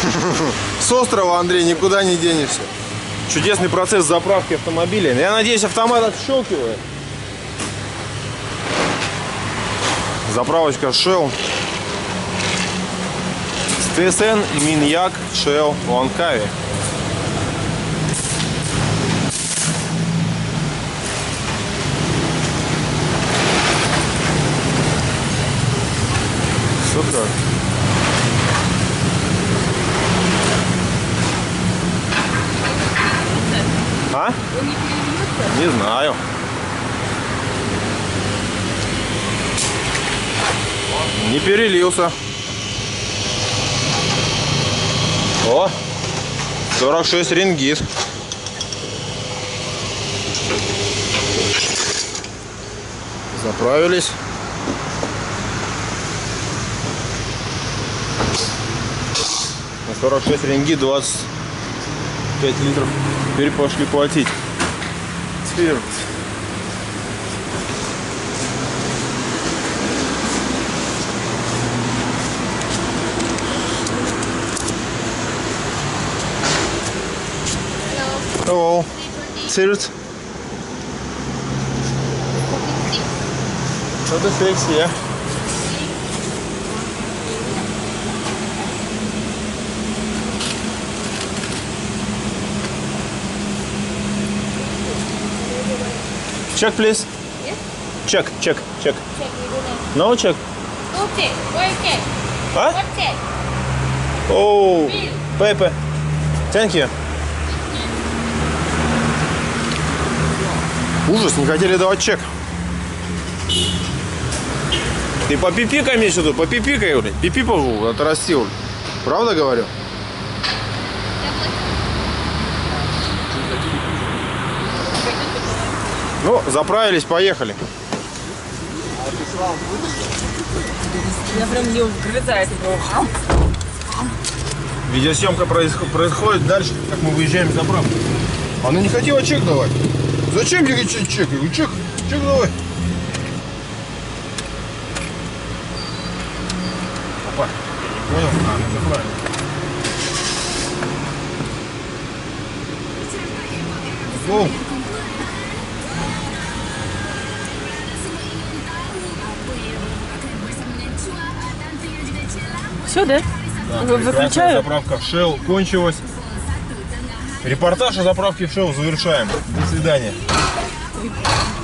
С острова, Андрей, никуда не денешься. Чудесный процесс заправки автомобиля. Я надеюсь, автомат отщелкивает. Заправочка Shell. ТСН Миньяк Shell Ланкави. Супер. А? Не знаю. Не перелился. О, 46 рингит. Заправились. На 46 рингит 25 литров. Теперь пошли платить. Теперь. Hello. Tilt. 46, yeah. Check, please. Yes? Check. Check, we do that. No check. No check. Why check? Huh? What check? Oh, Bill. paper. Thank you. Ужас, не хотели давать чек. Ты попипикай мне сюда, попипикай, блядь. Пипипал, отрастил. Правда говорю? Ну, заправились, поехали. Я прям не вгрызаюсь. Видеосъемка происходит дальше, как мы выезжаем с заправки. Она не хотела чек давать. Зачем тебе чек? Я говорю, чек давай. Опа, я не понял. Это правильно. Оу. Все, да? Да, Выключаю. заправка в Shell кончилась. Репортаж о заправке в Shell завершаем. До свидания.